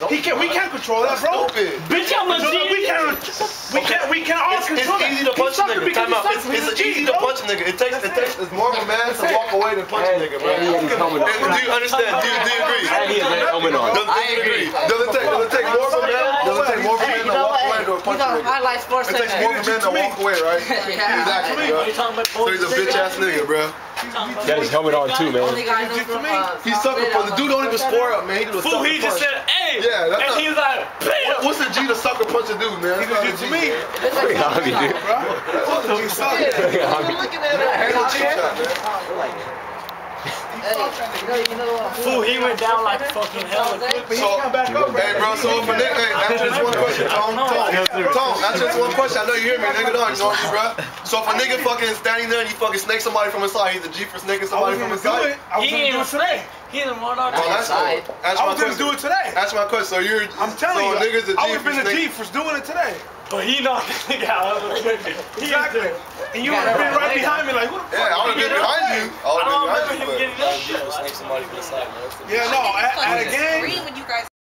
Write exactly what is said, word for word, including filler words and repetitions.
He can't. We can't control that, bro. Stupid. Bitch, I'm a G. We can't. We can't. We can't all It's, control it's that. easy to punch a nigga. Time out. It's, He's it's a G, easy to bro. punch a nigga. It takes. It takes. It's more of a man to walk away than punch a nigga, bro. And he had his helmet on. Do you understand? Do you, do you agree? And he had his helmet on. Does, I agree. Does it take? Does it take more of a man? Does it take more of a man to walk away than to punch a nigga? Highlight sports. It takes more of a man to walk away, right? Exactly, bro. So he's a bitch ass nigga, bro. He got his helmet on too, man. He's sucker punch. The dude don't even score up, man. He do a Fool, sucker he just punch. said, hey. Yeah, that's and not, he was like, bam. what's the G to sucker punch a dude, man? He did it to me. Pretty hobby, dude. He sucked. Pretty hobby. Fool, he went down like fucking hell. So, hey, bro, so if a nigga, hey, answer this one question, Tom, Tom, Tom, answer this one question. I know you hear me, nigga, don't ignore me, bro. So if a nigga fucking is standing there and you fucking snake somebody from his side, he's a G for snaking somebody from his side? I was gonna do it today. He didn't want to Well, that's cool. Answer I my was gonna do question. it today. Answer my question. So you're, I'm telling so you, a nigga's a G I would have for been a G snaking. for doing it today. But he knocked the nigga out. Exactly. And you would have been right behind me like, what the fuck? Yeah, I would have been behind you. I would I don't have remember been him behind you. getting that shit. Snake somebody from the side, man. Yeah, no, at, at a game. When you guys